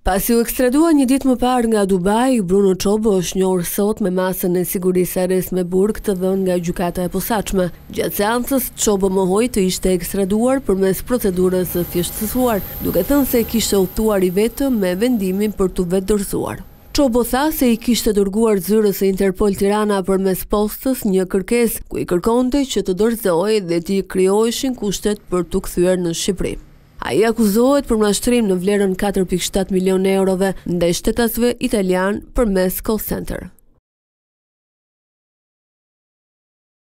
Pasi u ekstradua një ditë më parë nga Dubai, Bruno Çobo është njohur sot me masën e sigurisë arrest me burg të dhënë nga gjykata e posaçme. Gjatë seancës, Çobo mohoi të ishte ekstraduar përmes procedurës së thjeshtësuar, duke thënë se kishte udhëtuar i vetëm me vendimin për t'u vetë dorëzuar. Çobo tha se i kishte dërguar zyrës së Interpol Tirana përmes postës një kërkesë ku i kërkonte që të dorëzohej dhe t'i krijoheshin kushtet për t'u kthyer në Shqipëri. Ai akuzohet për mashtrim në vlerën 4,7 milionë eurove ndaj shtetasve italian përmes call center.